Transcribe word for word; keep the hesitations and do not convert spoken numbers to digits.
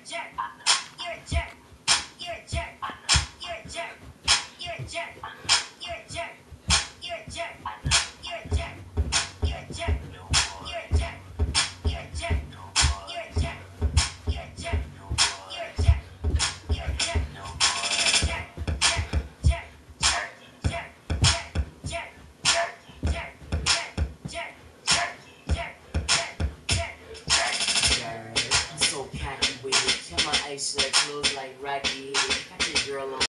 jerk. You're a jerk. You're a jerk. You're a jerk. You're a jerk. You're a jerk. You're a jerk. You're a jerk. You're a jerk. You're a jerk. You're a jerk. You're a jerk. You're a jerk. You're a jerk. You're a jerk. I'm so cocky with it. Tell my ice like